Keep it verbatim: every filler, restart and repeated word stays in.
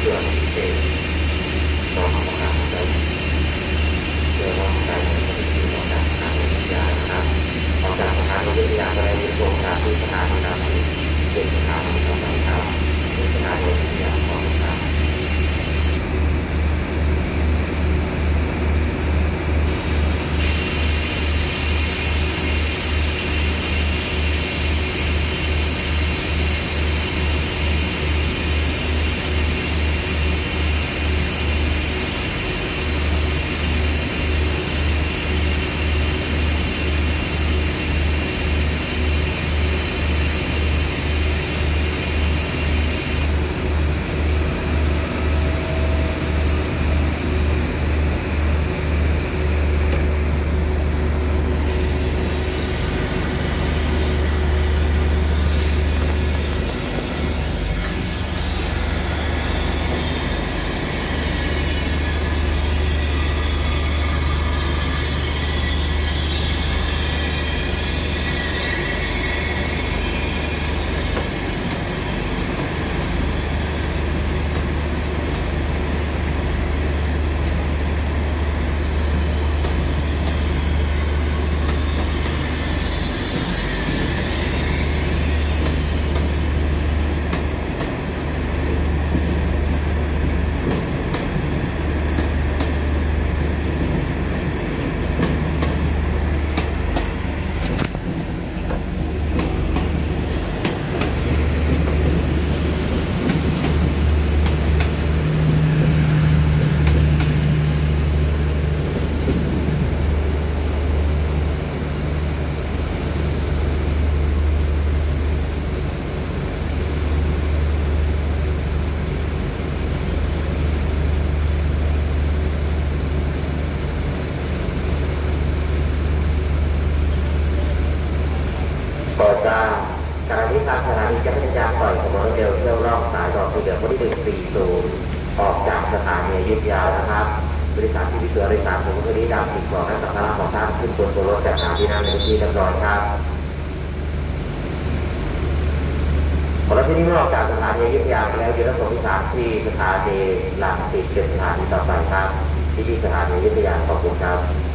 พื่อพิเศษต่อมาของการใช้เพื่อว่าการเงินก็เป็นที่ต้องการทางวิทยานะครับออกจากสถานวิทยาก็ได้ยึดโครงการที่สถานนะครับเป็นสถานที่ต้องการทำเป็นสถานวิทยาของเราก่อสร้างขณะนี้ทางสถานีจะพยายามปล่อยขบวนรถเร็วเที่ยวรอบสายรอบที่เหลือวันที่หนึ่งสี่ศูนย์ออกจากสถานีอยุธยานะครับบริษัทที่พิเศษบริษัทของคนนี้ดำสิ่งของและสัมภาระของท่านขึ้นบนตัวรถจากสถานีนั่งในที่เรียบร้อยครับพอรถที่นี้เมื่อออกจากสถานีอยุธยาไปแล้วยืนรถส่งที่สามที่สถานีหลังติดเป็นสถานีต่อไปครับที่ที่สถานีอยุธยาขอบคุณครับ